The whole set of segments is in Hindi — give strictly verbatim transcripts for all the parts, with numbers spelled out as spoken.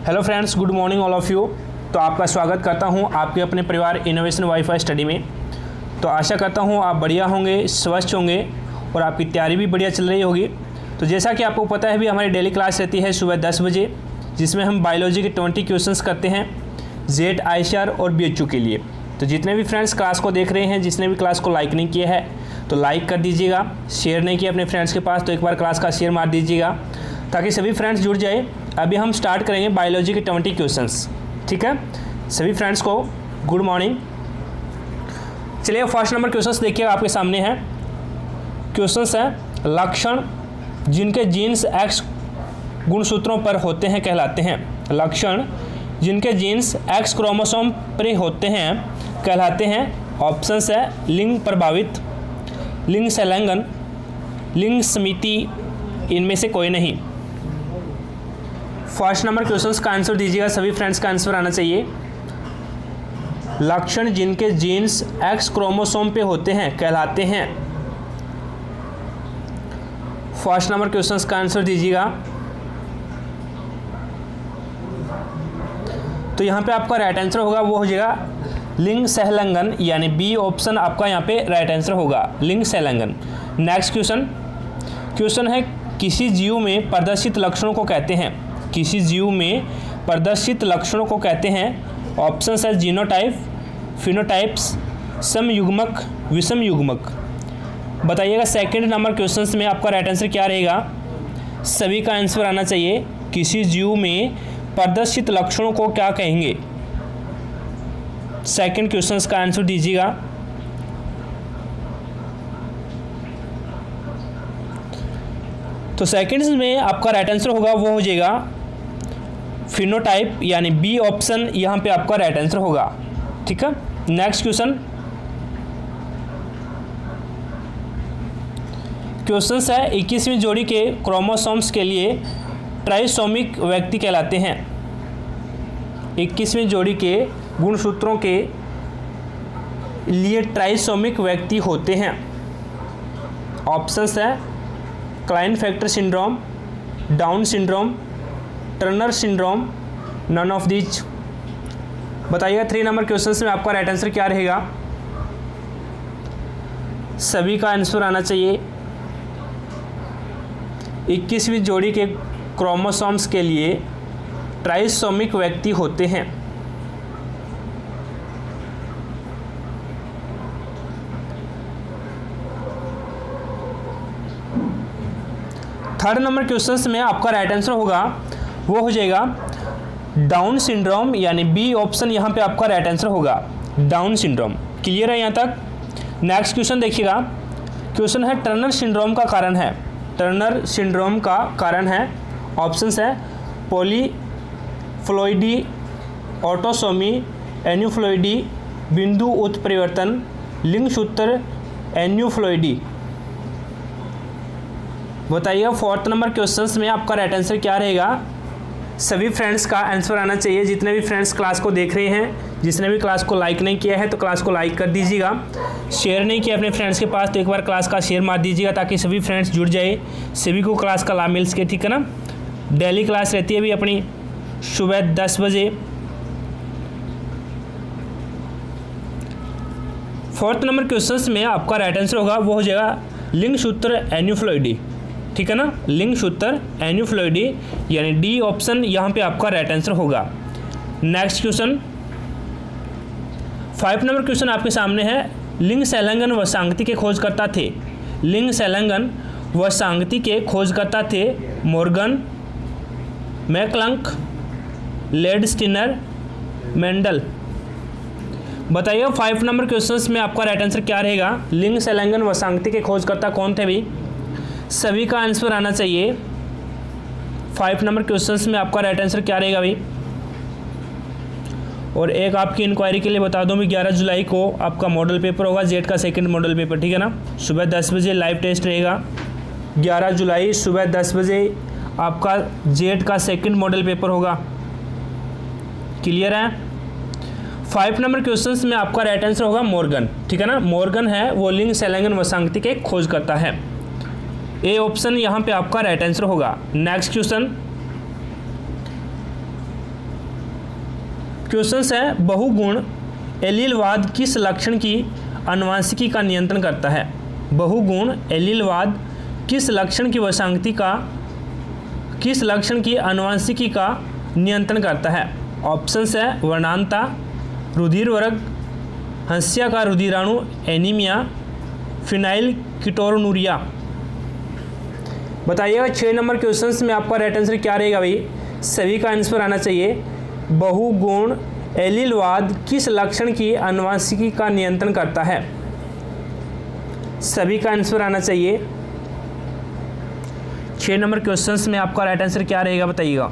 Hello friends, good morning all of you. तो आपका स्वागत करता हूं आपके अपने परिवार इनोवेशन वाईफाई स्टडी में। तो आशा करता हूं आप बढ़िया होंगे, स्वस्थ होंगे और आपकी तैयारी भी बढ़िया चल रही होगी। तो जैसा कि आपको पता है भी हमारी डेली क्लास रहती है सुबह दस बजे, जिसमें हम बायोलॉजी के ट्वेंटी क्वेश्चंस करते हैं जेड आई सी आर और बी एच यू के लिए। तो जितने भी फ्रेंड्स क्लास को देख रहे हैं, जिसने भी क्लास को लाइक नहीं किया है तो लाइक कर दीजिएगा, शेयर नहीं किया अपने फ्रेंड्स के पास तो एक बार क्लास का शेयर मार दीजिएगा ताकि सभी फ्रेंड्स जुड़ जाए। अभी हम स्टार्ट करेंगे बायोलॉजी के ट्वेंटी क्वेश्चंस, ठीक है। सभी फ्रेंड्स को गुड मॉर्निंग। चलिए फर्स्ट नंबर क्वेश्चंस देखिए, आपके सामने है। क्वेश्चंस है लक्षण जिनके जीन्स एक्स गुणसूत्रों पर होते हैं कहलाते हैं। लक्षण जिनके जीन्स एक्स क्रोमोसोम पर होते हैं कहलाते हैं। ऑप्शंस है लिंग प्रभावित, लिंग संलग्न, लिंग समिति, इनमें से कोई नहीं। फर्स्ट नंबर क्वेश्चंस का आंसर दीजिएगा, सभी फ्रेंड्स का आंसर आना चाहिए। लक्षण जिनके जीन्स एक्स क्रोमोसोम पे होते हैं कहलाते हैं। फर्स्ट नंबर क्वेश्चंस का आंसर दीजिएगा। तो यहाँ पे आपका राइट आंसर होगा वो हो जाएगा लिंग संलग्न, यानी बी ऑप्शन आपका यहाँ पे राइट आंसर होगा, लिंग संलग्न। नेक्स्ट क्वेश्चन क्वेश्चन है किसी जीव में प्रदर्शित लक्षणों को कहते हैं। किसी जीव में प्रदर्शित लक्षणों को कहते हैं। ऑप्शन है जीनोटाइप, फिनोटाइप्स, समयुग्मक, विषम युग्मक। बताइएगा सेकंड नंबर क्वेश्चंस में आपका राइट आंसर क्या रहेगा। सभी का आंसर आना चाहिए। किसी जीव में प्रदर्शित लक्षणों को क्या कहेंगे। सेकंड क्वेश्चंस का आंसर दीजिएगा। तो सेकंड्स में आपका राइट आंसर होगा वो हो जाएगा फिनोटाइप, यानी बी ऑप्शन यहाँ पे आपका राइट आंसर होगा, ठीक है। नेक्स्ट क्वेश्चन क्वेश्चंस है इक्कीसवीं जोड़ी के क्रोमोसोम्स के लिए ट्राइसोमिक व्यक्ति कहलाते हैं। इक्कीसवीं जोड़ी के गुणसूत्रों के लिए ट्राइसोमिक व्यक्ति होते हैं। ऑप्शंस है Klinefelter syndrome, Down syndrome, Turner syndrome, none of these. बताइएगा थ्री नंबर क्वेश्चंस में आपका राइट आंसर क्या रहेगा। सभी का आंसर आना चाहिए। इक्कीसवीं जोड़ी के क्रोमोसोम्स के लिए ट्राइसोमिक व्यक्ति होते हैं। थर्ड नंबर क्वेश्चंस में आपका राइट आंसर होगा वो हो जाएगा डाउन सिंड्रोम, यानी बी ऑप्शन यहाँ पे आपका राइट आंसर होगा, डाउन सिंड्रोम। क्लियर है यहाँ तक। नेक्स्ट क्वेश्चन देखिएगा। क्वेश्चन है टर्नर सिंड्रोम का कारण है। टर्नर सिंड्रोम का कारण है। ऑप्शंस है पॉलीफ्लोइडी, ऑटोसोमी, एन्यूफ्लोइडी, बिंदु उत्परिवर्तन, लिंगसूत्र, एन्यूफ्लोइडी। बताइएगा फोर्थ नंबर क्वेश्चंस में आपका राइट आंसर क्या रहेगा। सभी फ्रेंड्स का आंसर आना चाहिए। जितने भी फ्रेंड्स क्लास को देख रहे हैं, जिसने भी क्लास को लाइक नहीं किया है तो क्लास को लाइक कर दीजिएगा, शेयर नहीं किया अपने फ्रेंड्स के पास तो एक बार क्लास का शेयर मार दीजिएगा ताकि सभी फ्रेंड्स जुड़ जाए, सभी को क्लास का लाभ मिल सके, ठीक है ना। डेली क्लास रहती है भी अपनी सुबह दस बजे। फोर्थ नंबर क्वेश्चंस में आपका राइट आंसर होगा वो हो जाएगा लिंगसूत्र एन्यूफ्लोइडी, ठीक है ना। लिंगसूत्र एन्यूफ्लोइडी, यानी डी ऑप्शन यहाँ पे आपका राइट आंसर होगा। Next question five number question आपके सामने है। लिंग संलग्न व सांगति के खोजकर्ता थे। लिंग संलग्न व सांगति के खोजकर्ता थे मॉर्गन, मैक्लंक, लेडस्टिनर, मेंडल। बताइए फाइव नंबर क्वेश्चंस में आपका राइट आंसर क्या रहेगा। लिंग संलग्न व सांगति के खोजकर्ता कौन थे भी। सभी का आंसर आना चाहिए। फाइव नंबर क्वेश्चंस में आपका राइट आंसर क्या रहेगा भाई। और एक आपकी इंक्वायरी के लिए बता दूं भी ग्यारह जुलाई को आपका मॉडल पेपर होगा, जेड का सेकंड मॉडल पेपर, ठीक है ना। सुबह दस बजे लाइव टेस्ट रहेगा। ग्यारह जुलाई सुबह दस बजे आपका जेड का सेकंड मॉडल पेपर होगा। क्लियर है। फाइव नंबर क्वेश्चंस में आपका राइट आंसर होगा मॉर्गन, ठीक है ना। मॉर्गन है वो लिंग संलग्न व सांगति के खोज करता है। ए ऑप्शन यहाँ पे आपका राइट आंसर होगा। नेक्स्ट क्वेश्चन क्वेश्चन है बहुगुण एलीलवाद किस लक्षण की आनुवंशिकी का नियंत्रण करता है। बहुगुण एलीलवाद किस लक्षण की वंशांगति का किस लक्षण की आनुवंशिकी का नियंत्रण करता है। ऑप्शंस है वर्णांता, रुधिर वर्ग, हंसिया का रुधिराणु, एनीमिया, फिनाइल कीटोनुरिया। बताइएगा छः नंबर क्वेश्चंस में आपका राइट आंसर क्या रहेगा भाई। सभी का आंसर आना चाहिए। बहुगुण एलीलवाद किस लक्षण की आनुवंशिकी का नियंत्रण करता है। सभी का आंसर आना चाहिए। छः नंबर क्वेश्चंस में आपका राइट आंसर क्या रहेगा बताइएगा।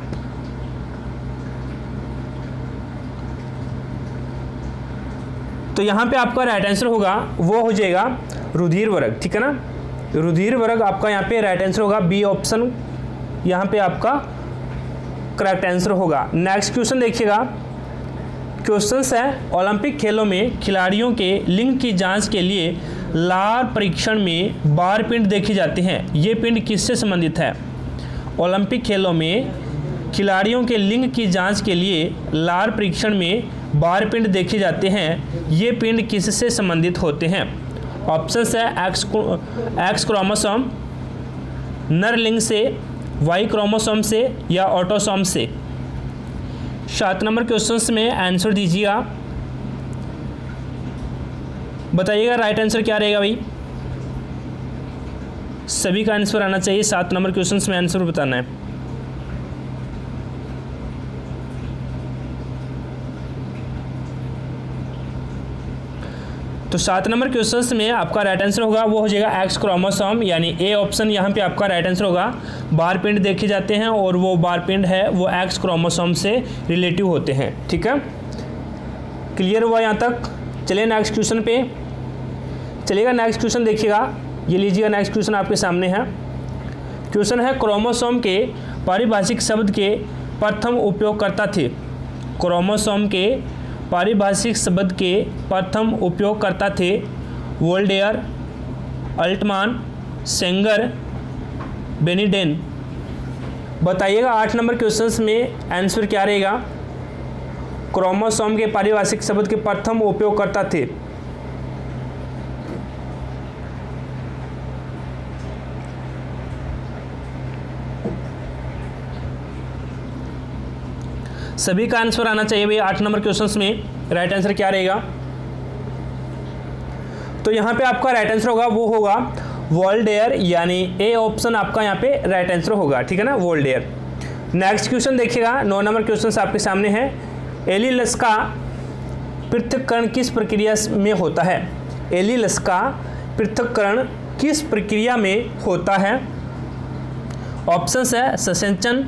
तो यहाँ पे आपका राइट आंसर होगा वो हो जाएगा रुधिर वर्ग, ठीक है ना। रुधिर वर्ग आपका यहाँ पे राइट आंसर होगा, बी ऑप्शन यहाँ पे आपका करेक्ट आंसर होगा। नेक्स्ट क्वेश्चन देखिएगा। क्वेश्चंस है ओलंपिक खेलों में खिलाड़ियों के लिंग की जांच के लिए लार परीक्षण में बार पिंड देखे जाते हैं। ये पिंड किससे संबंधित है। ओलंपिक खेलों में खिलाड़ियों के लिंग की जांच के लिए लार परीक्षण में बार पिंड देखे जाते हैं। ये पिंड किससे संबंधित होते हैं। ऑप्शंस है एक्स एक्स क्रोमोसोम, नर लिंग से, वाई क्रोमोसोम से या ऑटोसोम से। सात नंबर क्वेश्चंस में आंसर दीजिएगा। बताइएगा राइट आंसर क्या रहेगा भाई। सभी का आंसर आना चाहिए। सात नंबर क्वेश्चंस में आंसर बताना है। तो सात नंबर क्वेश्चंस में आपका राइट आंसर होगा वो हो जाएगा एक्स क्रोमोसोम, यानी ए ऑप्शन यहाँ पे आपका राइट आंसर होगा। बार पिंड देखे जाते हैं और वो बार पिंड है वो एक्स क्रोमोसोम से रिलेटिव होते हैं, ठीक है। क्लियर हुआ यहाँ तक। चलिए नेक्स्ट क्वेश्चन पे चलिएगा। नेक्स्ट क्वेश्चन देखिएगा, ये लीजिएगा। नेक्स्ट क्वेश्चन आपके सामने है। क्वेश्चन है क्रोमोसोम के पारिभाषिक शब्द के प्रथम उपयोगकर्ता थे। क्रोमोसोम के पारिभाषिक शब्द के प्रथम उपयोगकर्ता थे वोल्डेयर, अल्टमान, सेंगर, बेनिडेन। बताइएगा आठ नंबर क्वेश्चंस में आंसर क्या रहेगा। क्रोमोसोम के पारिभाषिक शब्द के प्रथम उपयोगकर्ता थे। सभी का आंसर आना चाहिए भैया। आठ नंबर क्वेश्चंस में राइट आंसर क्या रहेगा। तो यहाँ पे आपका राइट आंसर होगा वो होगा वोल्डेयर, यानी ए ऑप्शन आपका यहाँ पे राइट आंसर होगा, ठीक है ना, वोल्डेयर। नेक्स्ट क्वेश्चन देखिएगा। नौ नंबर क्वेश्चन आपके सामने है। एलीलस का पृथक्करण किस प्रक्रिया में होता है। एलीलस का पृथक्करण किस प्रक्रिया में होता है। ऑप्शंस है ससेचन,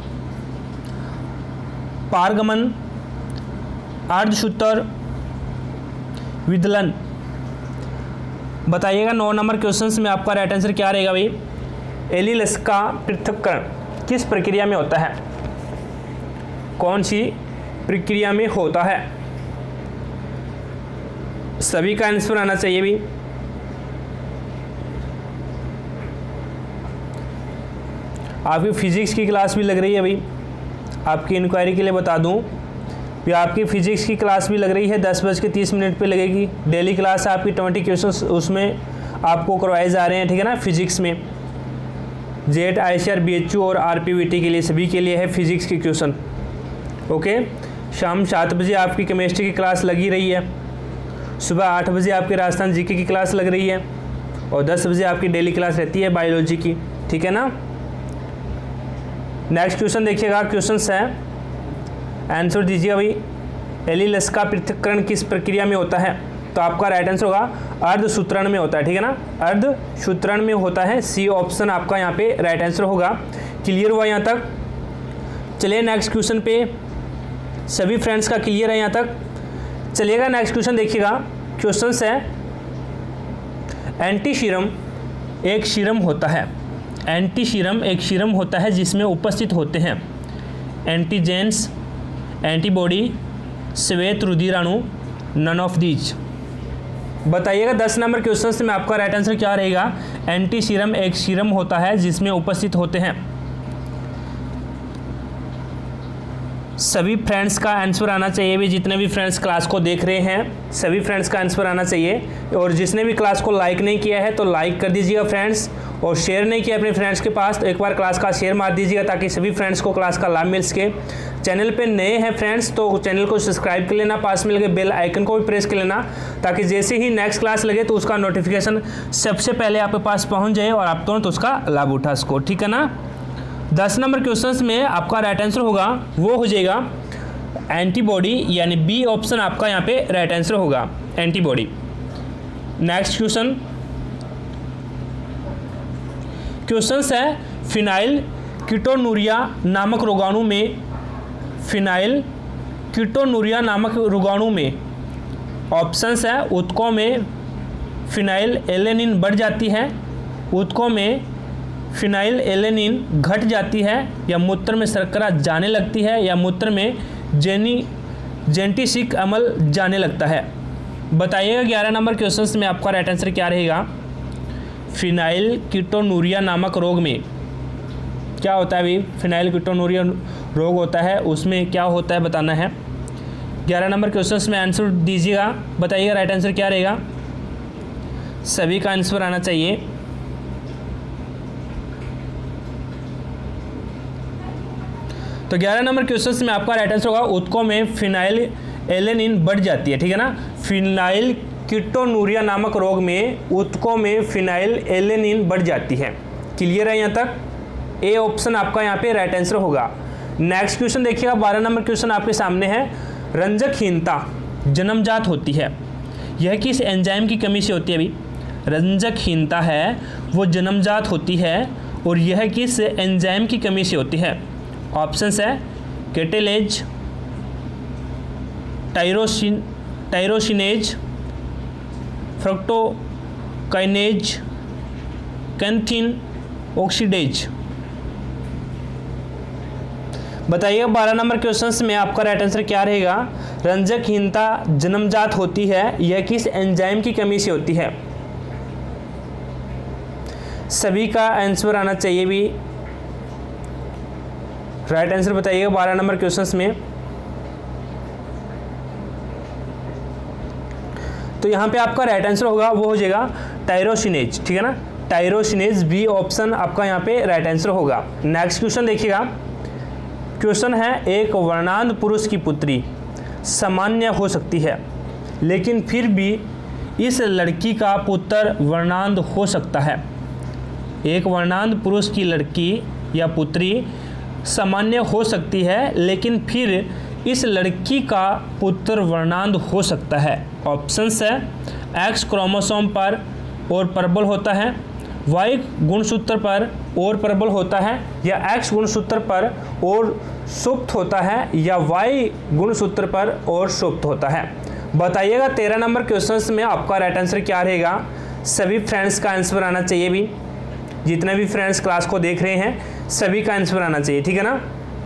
पारगमन, अर्धसूत्र, विदलन। बताइएगा नौ नंबर क्वेश्चंस में आपका राइट आंसर क्या रहेगा भाई। एलीलस का पृथक्करण किस प्रक्रिया में होता है, कौन सी प्रक्रिया में होता है। सभी का आंसर आना चाहिए भी। आपकी फिजिक्स की क्लास भी लग रही है भाई। आपकी इंक्वायरी के लिए बता दूं कि आपकी फिजिक्स की क्लास भी लग रही है, दस बज के तीस मिनट पे लगेगी। डेली क्लास आपकी ट्वेंटी क्वेश्चंस उसमें आपको करवाए जा रहे हैं, ठीक है ना। फिजिक्स में Z, I C R, B H U और आर पी वी टी के लिए सभी के लिए है फिजिक्स की क्वेश्चन। ओके, शाम सात बजे आपकी केमिस्ट्री की क्लास लगी रही है, सुबह आठ बजे आपकी राजस्थान जीके की क्लास लग रही है और दस बजे आपकी डेली क्लास रहती है बायोलॉजी की, ठीक है ना। नेक्स्ट क्वेश्चन देखिएगा। क्वेश्चन है आंसर दीजिएगा भाई। एलीलस का पृथक्करण किस प्रक्रिया में होता है। तो आपका राइट आंसर होगा अर्धसूत्रण में होता है, ठीक है ना, अर्धसूत्रण में होता है। सी ऑप्शन आपका यहाँ पे राइट आंसर होगा। क्लियर हुआ यहाँ तक। चलिए नेक्स्ट क्वेश्चन पे। सभी फ्रेंड्स का क्लियर है यहाँ तक। चलिएगा नेक्स्ट क्वेश्चन देखिएगा। क्वेश्चन है एंटी सीरम एक सीरम होता है। एंटी सीरम एक सीरम होता है जिसमें उपस्थित होते हैं एंटीजेंस, एंटीबॉडी, श्वेत रुधिराणु, नन ऑफ दीज। बताइएगा दस नंबर क्वेश्चन में आपका राइट आंसर क्या रहेगा। एंटी सीरम एक सीरम होता है जिसमें उपस्थित होते हैं सभी फ्रेंड्स का आंसर आना चाहिए भी, जितने भी फ्रेंड्स क्लास को देख रहे हैं सभी फ्रेंड्स का आंसर आना चाहिए। और जिसने भी क्लास को लाइक नहीं किया है तो लाइक कर दीजिएगा फ्रेंड्स, और शेयर नहीं किया अपने फ्रेंड्स के पास तो एक बार क्लास का शेयर मार दीजिएगा ताकि सभी फ्रेंड्स को क्लास का लाभ मिल सके। चैनल पे नए हैं फ्रेंड्स तो चैनल को सब्सक्राइब कर लेना, पास में लगे बेल आइकन को भी प्रेस कर लेना ताकि जैसे ही नेक्स्ट क्लास लगे तो उसका नोटिफिकेशन सबसे पहले आपके पास पहुँच जाए और आप तुरंत उसका लाभ उठा सको, ठीक है ना। दस नंबर क्वेश्चन में आपका राइट आंसर होगा वो हो जाएगा एंटीबॉडी, यानी बी ऑप्शन आपका यहाँ पे राइट आंसर होगा एंटीबॉडी। नेक्स्ट क्वेश्चन क्वेश्चंस है फिनाइल कीटोनूरिया नामक रोगाणु में फिनाइल कीटोनूरिया नामक रोगाणु में ऑप्शंस है ऊतकों में फिनाइल एलेनिन बढ़ जाती है, ऊतकों में फिनाइल एलेनिन घट जाती है, या मूत्र में शर्करा जाने लगती है, या मूत्र में जेनी जेंटिसिक अमल जाने लगता है। बताइएगा ग्यारह नंबर क्वेश्चन में आपका राइट आंसर क्या रहेगा। फिनाइल कीटोनूरिया नामक रोग में क्या होता है भाई, फिनाइल कीटोनूरिया रोग होता है उसमें क्या होता है बताना है। ग्यारह नंबर क्वेश्चन में आंसर दीजिएगा, बताइएगा राइट आंसर क्या रहेगा। सभी का आंसर आना चाहिए। तो ग्यारह नंबर क्वेश्चन में आपका राइट आंसर होगा ऊतकों में फिनाइल एलेनिन बढ़ जाती है, ठीक है ना। फिनाइल कीटोनूरिया नामक रोग में ऊतकों में फिनाइल एलेनिन बढ़ जाती है। क्लियर है यहाँ तक, ए ऑप्शन आपका यहाँ पे राइट आंसर होगा। नेक्स्ट क्वेश्चन देखिएगा, बारह नंबर क्वेश्चन आपके सामने है। रंजकहीनता जन्मजात होती है, यह किस एंजाइम की कमी से होती है। अभी रंजकहीनता है वो जन्मजात होती है और यह किस एंजाइम की कमी से होती है। ऑप्शंस है catalase, tyrosine tyrosinase, fructokinase, xanthine oxidase. बताइए बारह नंबर क्वेश्चंस में आपका राइट आंसर क्या रहेगा। रंजकहीनता जन्मजात होती है, यह किस एंजाइम की कमी से होती है। सभी का आंसर आना चाहिए भी, राइट आंसर बताइएगा बारह नंबर क्वेश्चंस में। तो यहाँ पे आपका राइट आंसर होगा वो हो जाएगा टायरोसिनेज, ठीक है ना। टायरोसिनेज बी ऑप्शन आपका यहाँ पे राइट आंसर होगा। नेक्स्ट क्वेश्चन देखिएगा, क्वेश्चन है एक वर्णांध पुरुष की पुत्री सामान्य हो सकती है लेकिन फिर भी इस लड़की का पुत्र वर्णांध हो सकता है। एक वर्णांध पुरुष की लड़की या पुत्री सामान्य हो सकती है लेकिन फिर इस लड़की का पुत्र वर्णांध हो सकता है। ऑप्शंस है एक्स क्रोमोसोम पर और प्रबल होता है, वाई गुणसूत्र पर और प्रबल होता है, या एक्स गुणसूत्र पर और सुप्त होता है, या वाई गुणसूत्र पर और सुप्त होता है। बताइएगा तेरह नंबर क्वेश्चन में आपका राइट आंसर क्या रहेगा। सभी फ्रेंड्स का आंसर आना चाहिए भी, जितने भी फ्रेंड्स क्लास को देख रहे हैं सभी का आंसर आना चाहिए, ठीक है ना।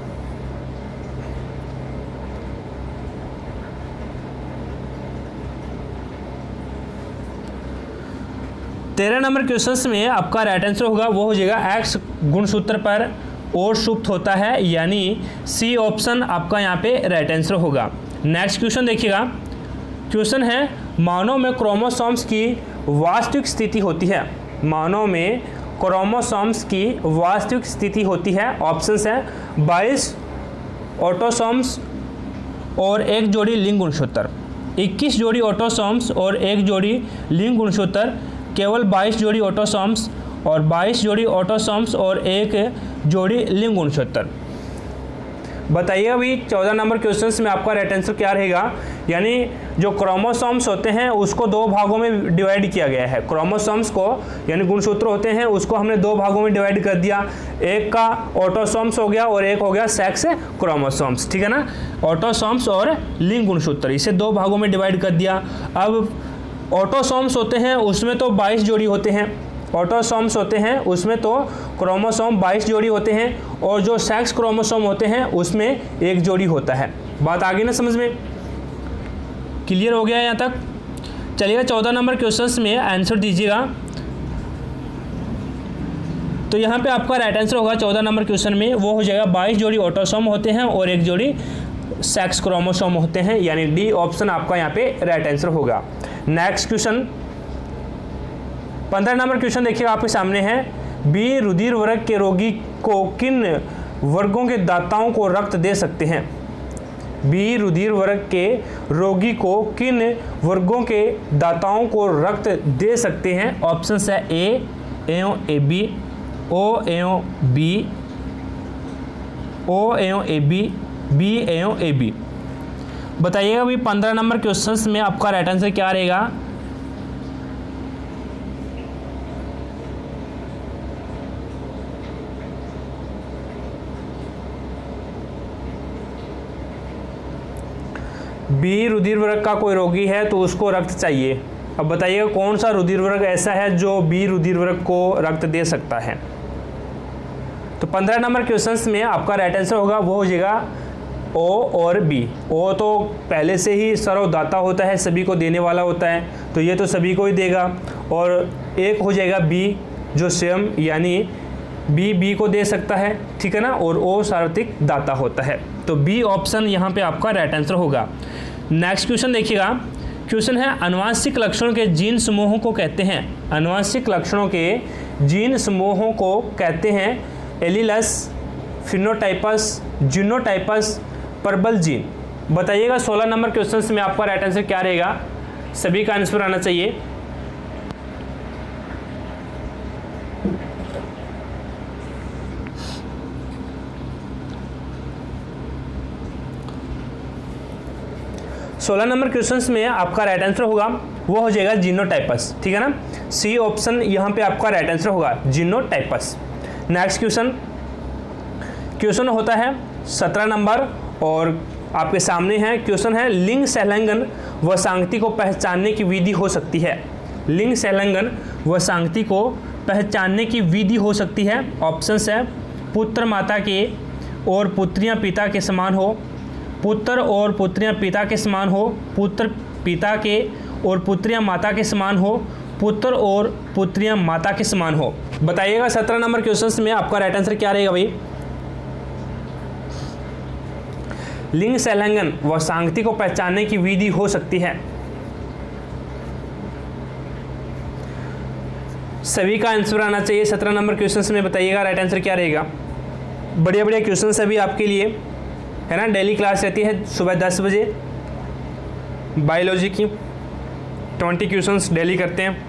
तेरह नंबर क्वेश्चन में आपका राइट आंसर होगा वो हो जाएगा एक्स गुणसूत्र पर और सुप्त होता है, यानी सी ऑप्शन आपका यहाँ पे राइट आंसर होगा। नेक्स्ट क्वेश्चन देखिएगा, क्वेश्चन है मानव में क्रोमोसोम्स की वास्तविक स्थिति होती है। मानव में क्रोमोसोम्स की वास्तविक स्थिति होती है। ऑप्शंस है बाईस ऑटोसोम्स और एक जोड़ी लिंग गुणसूत्र, इक्कीस जोड़ी ऑटोसोम्स और एक जोड़ी लिंग गुणसूत्र, केवल बाईस जोड़ी ऑटोसोम्स और बाईस जोड़ी ऑटोसोम्स और एक जोड़ी लिंग गुणसूत्र। बताइए अभी चौदह नंबर क्वेश्चन में आपका राइट आंसर क्या रहेगा। यानी जो क्रोमोसोम्स होते हैं उसको दो भागों में डिवाइड किया गया है। क्रोमोसोम्स को यानी गुणसूत्र होते हैं उसको हमने दो भागों में डिवाइड कर दिया, एक का ऑटोसोम्स हो गया और एक हो गया सेक्स क्रोमोसोम्स, ठीक है ना। ऑटोसोम्स और लिंग गुणसूत्र इसे दो भागों में डिवाइड कर दिया। अब ऑटोसोम्स होते हैं उसमें तो बाईस जोड़ी होते हैं, ऑटोसोम्स होते हैं उसमें तो क्रोमोसोम बाईस जोड़ी होते हैं और जो सेक्स क्रोमोसोम होते हैं उसमें एक जोड़ी होता है। बात आ गई ना समझ में, क्लियर हो गया यहाँ तक। चलिएगा चौदह नंबर क्वेश्चन में आंसर दीजिएगा। तो यहाँ पे आपका राइट आंसर होगा चौदह नंबर क्वेश्चन में, वो हो जाएगा बाईस जोड़ी ऑटोसोम होते हैं और एक जोड़ी सेक्स क्रोमोसोम होते हैं, यानी डी ऑप्शन आपका यहाँ पे राइट आंसर होगा। नेक्स्ट क्वेश्चन पंद्रह नंबर क्वेश्चन देखिएगा आपके सामने है, बी रुधिर वर्ग के रोगी को किन वर्गों के दाताओं को रक्त दे सकते हैं? बी रुधिर वर्ग के रोगी को किन वर्गों के दाताओं को रक्त दे सकते हैं? ऑप्शन है ए एवं ए बी, ओ एवं बी, ओ एवं ए बी, बी एवं ए बी। बताइएगा भाई पंद्रह नंबर क्वेश्चंस में आपका राइट आंसर क्या रहेगा? बी रुधिर वर्ग का कोई रोगी है तो उसको रक्त चाहिए। अब बताइएगा कौन सा रुधिर वर्ग ऐसा है जो बी रुधिर वर्ग को रक्त दे सकता है? तो पंद्रह नंबर क्वेश्चंस में आपका राइट आंसर होगा वो हो जाएगा ओ और बी। ओ तो पहले से ही सर्वदाता होता है, सभी को देने वाला होता है, तो ये तो सभी को ही देगा। और एक हो जाएगा बी जो स्वयं यानी बी बी को दे सकता है, ठीक है ना, और ओ सार्वत्रिक दाता होता है। तो बी ऑप्शन यहाँ पे आपका राइट आंसर होगा। नेक्स्ट क्वेश्चन देखिएगा, क्वेश्चन है आनुवांशिक लक्षणों के जीन समूहों को कहते हैं? आनुवांशिक लक्षणों के जीन समूहों को कहते हैं एलीलस, फिनोटाइपस, जीनोटाइपस, प्रबल जीन। बताइएगा सोलह नंबर क्वेश्चन में आपका राइट आंसर क्या रहेगा? सभी का आंसर आना चाहिए। सोलह नंबर क्वेश्चंस में आपका राइट आंसर होगा वो हो जाएगा जीनोटाइपस, ठीक है ना। सी ऑप्शन यहाँ पे आपका राइट आंसर होगा जीनोटाइपस। नेक्स्ट क्वेश्चन क्वेश्चन होता है सत्रह नंबर और आपके सामने है क्वेश्चन है लिंग सहलंगन व सांगति को पहचानने की विधि हो सकती है? लिंग सहलंगन व सांगति को पहचानने की विधि हो सकती है। ऑप्शंस है पुत्र माता के और पुत्रियां पिता के समान हो, पुत्र और पुत्रियां पिता के समान हो, पुत्र पिता के और पुत्रियां माता के समान हो, पुत्र और पुत्रियां माता के समान हो। बताइएगा सत्रह नंबर क्वेश्चन में आपका राइट आंसर क्या रहेगा भाई? लिंग सहलंगन व सांगति को पहचानने की विधि हो सकती है। सभी का आंसर आना चाहिए सत्रह नंबर क्वेश्चन में। बताइएगा राइट आंसर क्या रहेगा? बढ़िया बढ़िया क्वेश्चन सभी आपके लिए है ना। डेली क्लास रहती है सुबह दस बजे बायोलॉजी की, ट्वेंटी क्वेश्चंस डेली करते हैं।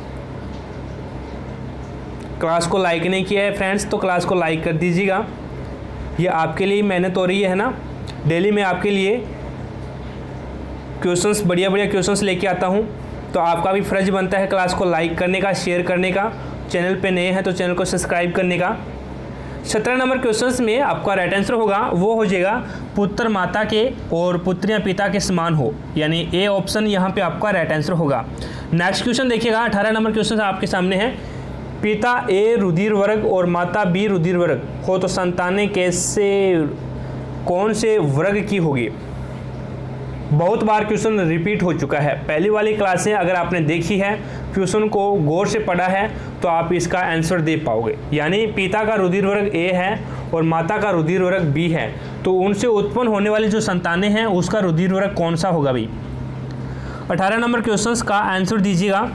क्लास को लाइक नहीं किया है फ्रेंड्स तो क्लास को लाइक कर दीजिएगा, ये आपके लिए मेहनत हो रही है ना। डेली मैं आपके लिए क्वेश्चंस बढ़िया बढ़िया क्वेश्चंस लेके आता हूँ, तो आपका भी फ़र्ज बनता है क्लास को लाइक करने का, शेयर करने का, चैनल पे नए हैं तो चैनल को सब्सक्राइब करने का। सत्रह नंबर क्वेश्चंस में आपका राइट आंसर होगा वो हो जाएगा पुत्र माता के और पुत्रियां पिता के समान हो, यानी ए ऑप्शन यहाँ पे आपका राइट आंसर होगा। नेक्स्ट क्वेश्चन देखिएगा, अठारह नंबर क्वेश्चन आपके सामने है, पिता ए रुधिर वर्ग और माता बी रुधिर वर्ग हो तो संतानें कैसे कौन से वर्ग की होगी? बहुत बार क्वेश्चन रिपीट हो चुका है, पहली वाली क्लासें अगर आपने देखी है, क्वेश्चन को गौर से पढ़ा है तो आप इसका आंसर दे पाओगे। यानी पिता का रुधिर वर्ग ए है और माता का रुधिर वर्ग बी है, तो उनसे उत्पन्न होने वाली जो संतानें हैं उसका रुधिर वर्ग कौन सा होगा भाई? अठारह नंबर क्वेश्चन का आंसर दीजिएगा।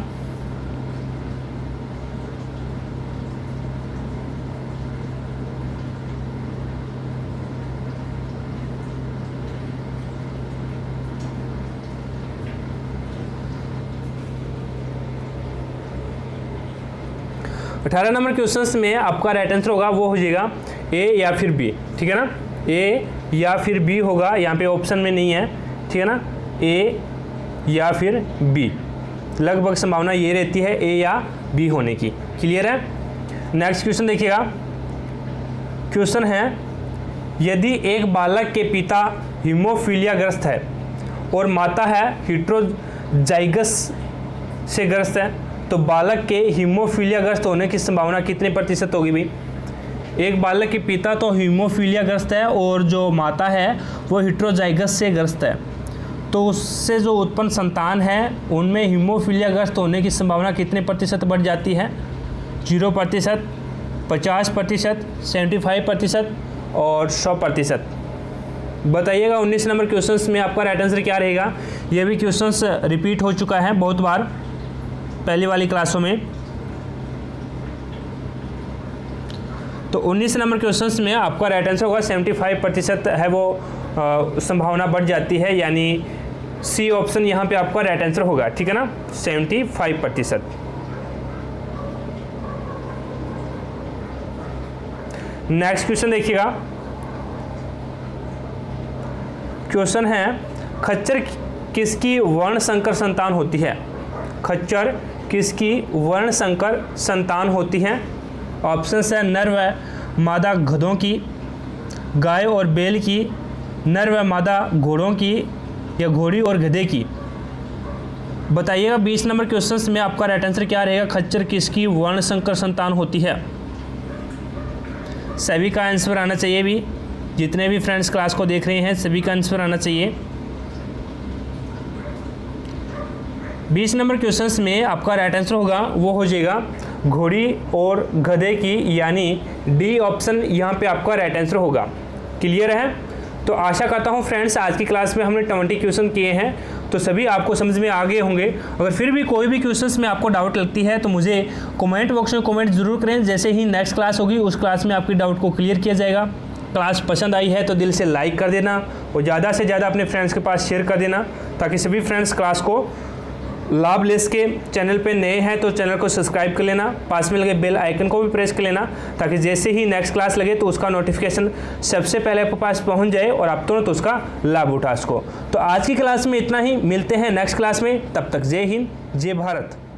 अठारह नंबर क्वेश्चंस में आपका राइट आंसर होगा वो हो जाएगा ए या फिर बी, ठीक है ना। ए या फिर बी होगा, यहाँ पे ऑप्शन में नहीं है, ठीक है ना। ए या फिर बी, लगभग संभावना ये रहती है ए या बी होने की। क्लियर है? नेक्स्ट क्वेश्चन देखिएगा, क्वेश्चन है यदि एक बालक के पिता हीमोफीलिया ग्रस्त है और माता है हेटेरोजाइगस से ग्रस्त है तो बालक के हीमोफीलिया ग्रस्त होने की संभावना कितने प्रतिशत होगी भाई? एक बालक के पिता तो हीमोफीलिया ग्रस्त है और जो माता है वो हेटेरोजाइगस से ग्रस्त है, तो उससे जो उत्पन्न संतान है उनमें हीमोफीलिया ग्रस्त होने की संभावना कितने प्रतिशत बढ़ जाती है? जीरो प्रतिशत। पचास प्रतिशत, सेवेंटी फाइव प्रतिशत और सौ प्रतिशत। बताइएगा उन्नीस नंबर क्वेश्चंस में आपका राइट आंसर क्या रहेगा। ये भी क्वेश्चंस रिपीट हो चुका है बहुत बार पहली वाली क्लासों में। तो उन्नीस नंबर क्वेश्चंस में आपका राइट आंसर होगा पचहत्तर प्रतिशत है वो संभावना बढ़ जाती है, यानी सी ऑप्शन यहाँ पे आपका राइट आंसर होगा, ठीक है ना, पचहत्तर प्रतिशत। नेक्स्ट क्वेश्चन देखिएगा। क्वेश्चन है खच्चर किसकी वर्ण संकर संतान होती है। खच्चर किसकी वर्ण संकर संतान होती है। ऑप्शन है नर व मादा गधों की, गाय और बैल की, नर व मादा घोड़ों की, या घोड़ी और गधे की। बताइएगा बीस नंबर क्वेश्चन में आपका राइट आंसर क्या रहेगा। खच्चर किसकी वर्ण संकर संतान होती है। सभी का आंसर आना चाहिए, भी जितने भी फ्रेंड्स क्लास को देख रहे हैं सभी का आंसर आना चाहिए। बीस नंबर क्वेश्चंस में आपका राइट आंसर होगा वो हो जाएगा घोड़ी और गधे की, यानी डी ऑप्शन यहाँ पे आपका राइट आंसर होगा। क्लियर है। तो आशा करता हूँ फ्रेंड्स आज की क्लास में हमने ट्वेंटी क्वेश्चन किए हैं तो सभी आपको समझ में आ गए होंगे। अगर फिर भी कोई भी क्वेश्चंस में आपको डाउट लगती है तो मुझे कमेंट बॉक्स में कमेंट जरूर करें। जैसे ही नेक्स्ट क्लास होगी उस क्लास में आपकी डाउट को क्लियर किया जाएगा। क्लास पसंद आई है तो दिल से लाइक कर देना और ज़्यादा से ज़्यादा अपने फ्रेंड्स के पास शेयर कर देना ताकि सभी फ्रेंड्स क्लास को लाभ ले सके। चैनल पे नए हैं तो चैनल को सब्सक्राइब कर लेना, पास में लगे बेल आइकन को भी प्रेस कर लेना ताकि जैसे ही नेक्स्ट क्लास लगे तो उसका नोटिफिकेशन सबसे पहले आपके पास पहुंच जाए और आप तुरंत उसका लाभ उठा सको। तो आज की क्लास में इतना ही, मिलते हैं नेक्स्ट क्लास में, तब तक जय हिंद जय भारत।